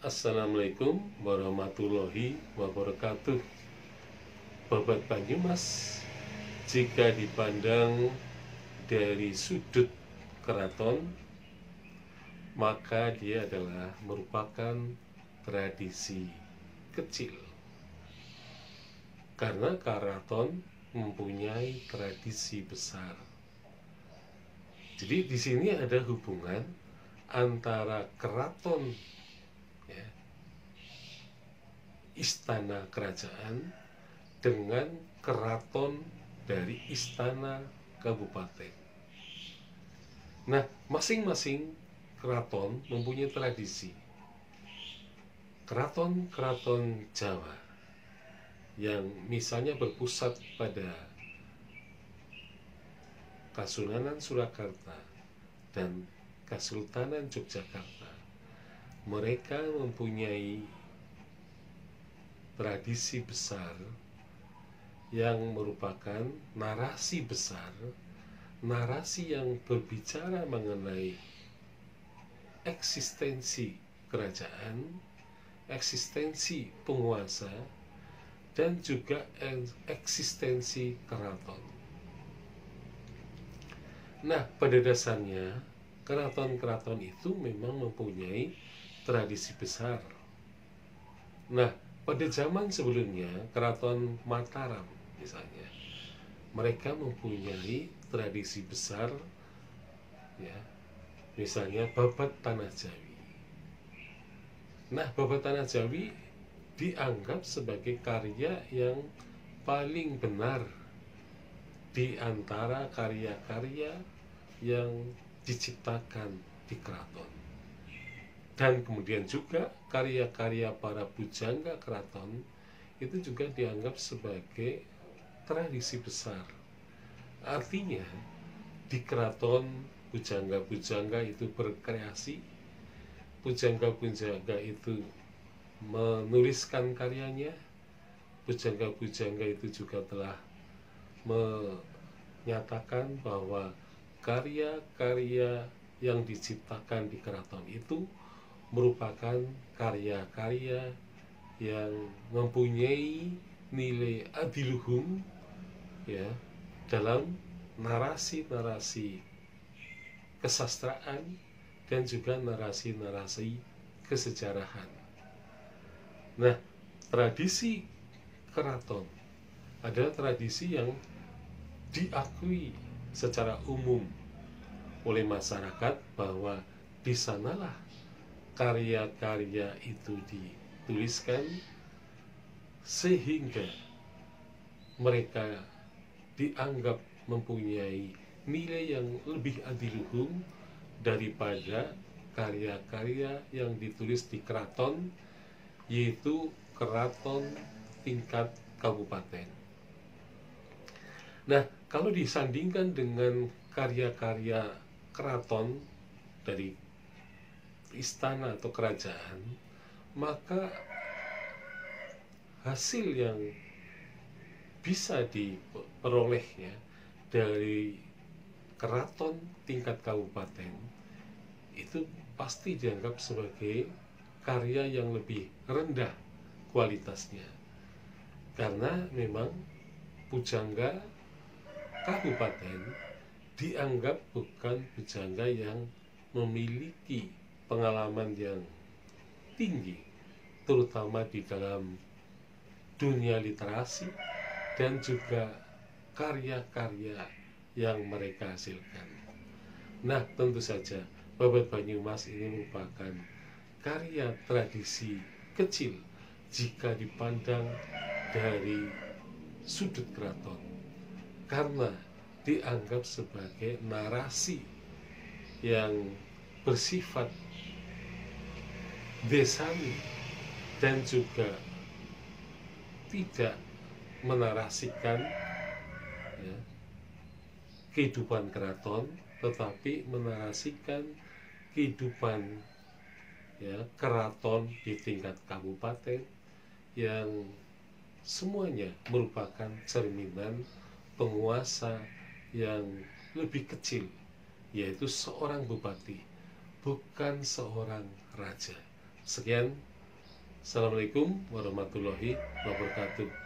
Assalamualaikum warahmatullahi wabarakatuh. Babat Banyumas, jika dipandang dari sudut keraton, maka dia adalah merupakan tradisi kecil. Karena keraton mempunyai tradisi besar. Jadi di sini ada hubungan antara keraton, istana kerajaan, dengan keraton dari istana kabupaten. Nah, masing-masing keraton mempunyai tradisi. Keraton-keraton Jawa yang misalnya berpusat pada Kasunanan Surakarta dan Kesultanan Yogyakarta, mereka mempunyai tradisi besar yang merupakan narasi besar, narasi yang berbicara mengenai eksistensi kerajaan, eksistensi penguasa, dan juga eksistensi keraton. Nah, pada dasarnya keraton-keraton itu memang mempunyai tradisi besar. Nah, pada zaman sebelumnya, keraton Mataram misalnya, mereka mempunyai tradisi besar, ya, misalnya Babat Tanah Jawi. Nah, Babat Tanah Jawi dianggap sebagai karya yang paling benar di antara karya-karya yang diciptakan di keraton. Dan kemudian juga karya-karya para pujangga keraton itu juga dianggap sebagai tradisi besar. Artinya di keraton pujangga-pujangga itu berkreasi, pujangga-pujangga itu menuliskan karyanya, pujangga-pujangga itu juga telah menyatakan bahwa karya-karya yang diciptakan di keraton itu merupakan karya-karya yang mempunyai nilai adiluhung, ya, dalam narasi-narasi kesastraan dan juga narasi-narasi kesejarahan. Nah, tradisi keraton adalah tradisi yang diakui secara umum oleh masyarakat bahwa di sanalah karya-karya itu dituliskan, sehingga mereka dianggap mempunyai nilai yang lebih adiluhung daripada karya-karya yang ditulis di keraton, yaitu keraton tingkat kabupaten. Nah, kalau disandingkan dengan karya-karya keraton dari istana atau kerajaan, maka hasil yang bisa diperolehnya dari keraton tingkat kabupaten itu pasti dianggap sebagai karya yang lebih rendah kualitasnya, karena memang pujangga kabupaten dianggap bukan pujangga yang memiliki pengalaman yang tinggi, terutama di dalam dunia literasi dan juga karya-karya yang mereka hasilkan. Nah, tentu saja Babat Banyumas ini merupakan karya tradisi kecil jika dipandang dari sudut keraton, karena dianggap sebagai narasi yang bersifat desani dan juga tidak menarasikan, ya, kehidupan keraton, tetapi menarasikan kehidupan, ya, keraton di tingkat kabupaten yang semuanya merupakan cerminan penguasa yang lebih kecil, yaitu seorang bupati, bukan seorang raja. Sekian, Assalamualaikum warahmatullahi wabarakatuh.